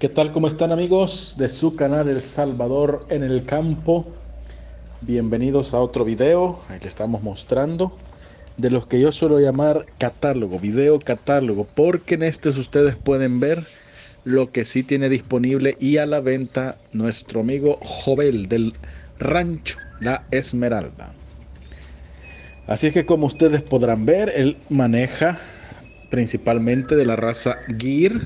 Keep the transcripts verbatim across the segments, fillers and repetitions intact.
¿Qué tal? ¿Cómo están, amigos de su canal El Salvador en el campo? Bienvenidos a otro video. Aquí estamos mostrando de los que yo suelo llamar catálogo, video catálogo, porque en estos ustedes pueden ver lo que sí tiene disponible y a la venta nuestro amigo Jovel del rancho La Esmeralda. Así es que, como ustedes podrán ver, él maneja principalmente de la raza Gir,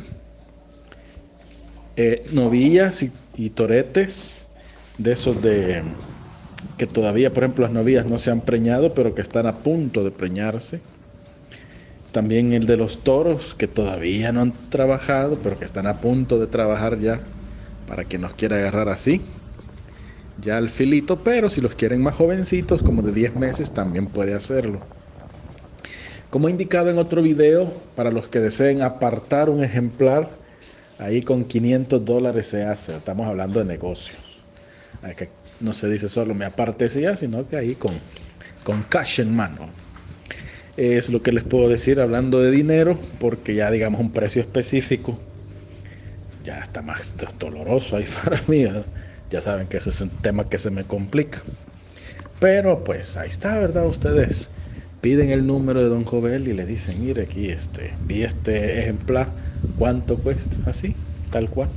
eh, novillas y, y toretes, de esos de que todavía, por ejemplo, las novillas no se han preñado, pero que están a punto de preñarse. También el de los toros, que todavía no han trabajado, pero que están a punto de trabajar ya, para quien nos quiera agarrar así. Ya el filito, pero si los quieren más jovencitos, como de diez meses, también puede hacerlo. Como he indicado en otro video, para los que deseen apartar un ejemplar, ahí con quinientos dólares se hace. Estamos hablando de negocios. Que no se dice solo me aparte ya, sino que ahí con, con cash en mano. Es lo que les puedo decir hablando de dinero, porque ya digamos un precio específico ya está más doloroso ahí para mí. Ya saben que ese es un tema que se me complica. Pero pues ahí está, ¿verdad? Ustedes piden el número de Don Jovel y le dicen, mire aquí, este, vi este ejemplar, ¿cuánto cuesta? Así, tal cual.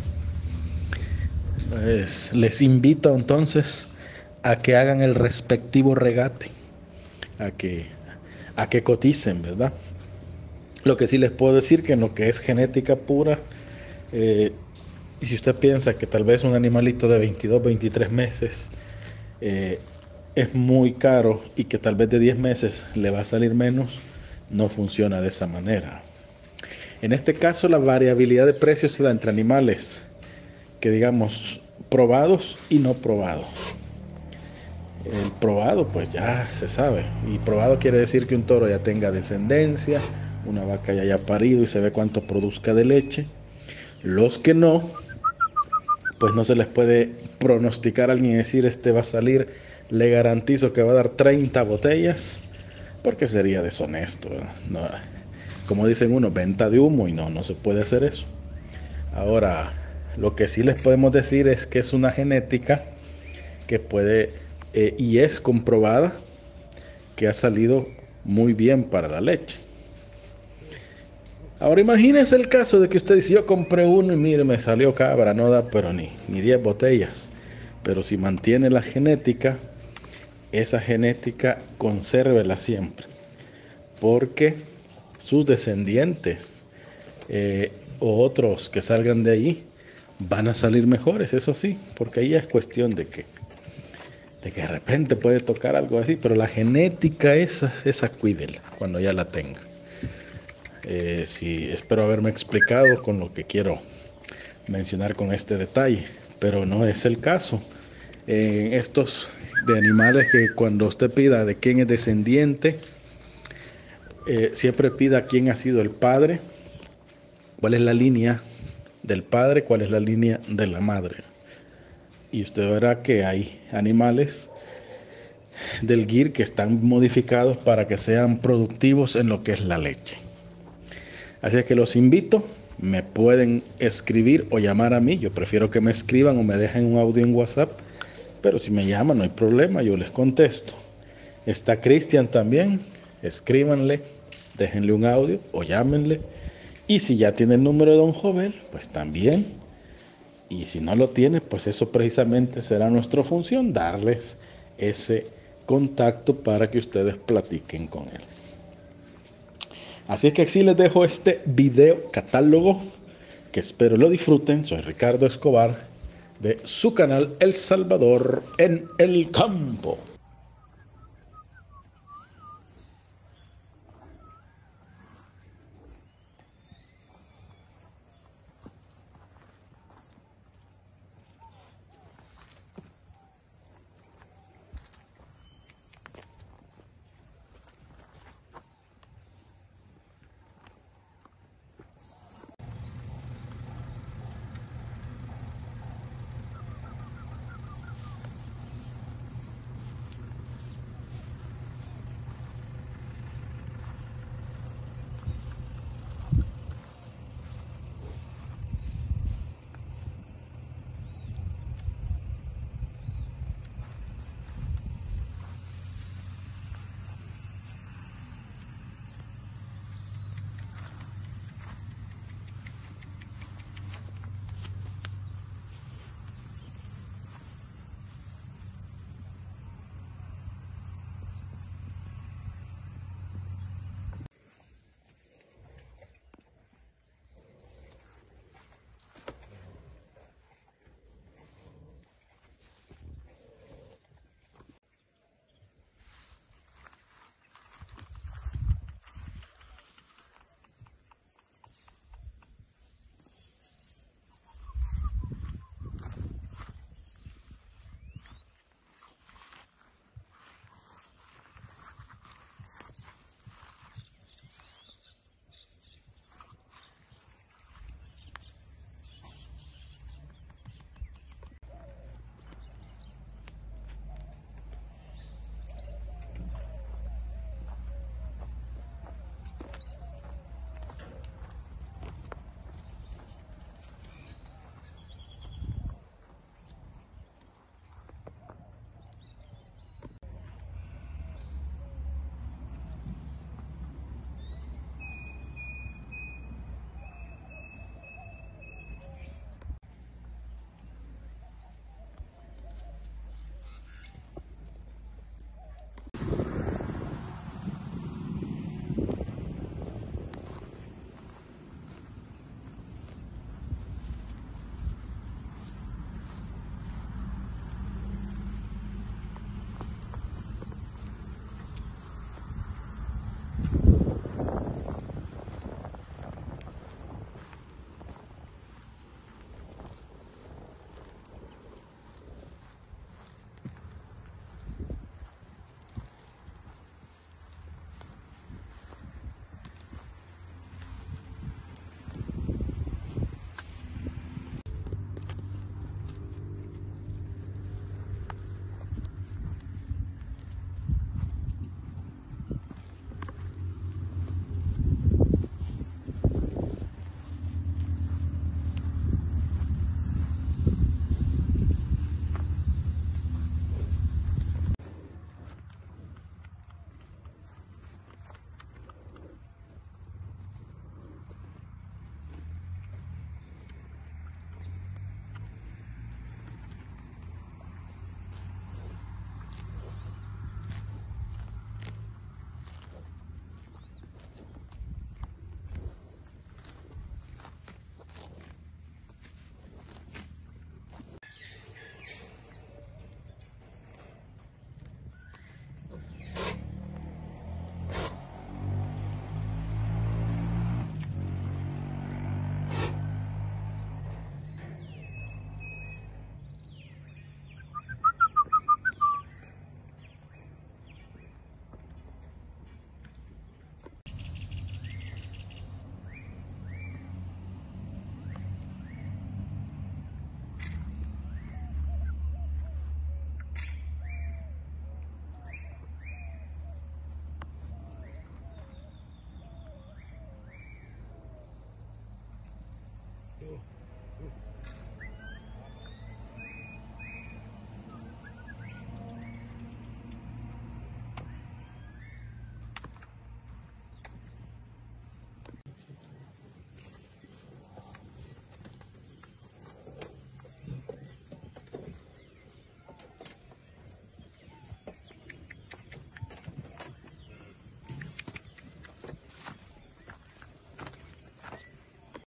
Pues, les invito entonces a que hagan el respectivo regate, a que, a que coticen, ¿verdad? Lo que sí les puedo decir que en lo que es genética pura, eh, y si usted piensa que tal vez un animalito de veintidós, veintitrés meses eh, es muy caro y que tal vez de diez meses le va a salir menos, no funciona de esa manera. En este caso, la variabilidad de precios se da entre animales que digamos probados y no probados. El probado pues ya se sabe, y probado quiere decir que un toro ya tenga descendencia, una vaca ya haya parido y se ve cuánto produzca de leche. Los que no, pues no se les puede pronosticar a alguien y decir este va a salir, le garantizo que va a dar treinta botellas, porque sería deshonesto, no, como dicen uno, venta de humo, y no, no se puede hacer eso. Ahora, lo que sí les podemos decir es que es una genética que puede eh, y es comprobada que ha salido muy bien para la leche. Ahora imagínense el caso de que usted dice, yo compré uno y mire, me salió cabra, no da pero ni, ni diez botellas. Pero si mantiene la genética, esa genética consérvela siempre, porque sus descendientes eh, o otros que salgan de ahí van a salir mejores, eso sí, porque ahí es cuestión de que de que de repente puede tocar algo así, pero la genética esa, esa cuídela cuando ya la tenga. Eh, sí, espero haberme explicado con lo que quiero mencionar con este detalle, pero no es el caso. Eh, estos de animales que cuando usted pida de quién es descendiente, eh, siempre pida quién ha sido el padre, cuál es la línea del padre, cuál es la línea de la madre. Y usted verá que hay animales del Gir que están modificados para que sean productivos en lo que es la leche. Así es que los invito, me pueden escribir o llamar a mí. Yo prefiero que me escriban o me dejen un audio en WhatsApp, pero si me llaman no hay problema, yo les contesto. Está Cristian también, escríbanle, déjenle un audio o llámenle. Y si ya tiene el número de Don Jovel, pues también. Y si no lo tiene, pues eso precisamente será nuestra función, darles ese contacto para que ustedes platiquen con él. Así que así les dejo este video catálogo, que espero lo disfruten. Soy Ricardo Escobar de su canal El Salvador en el campo.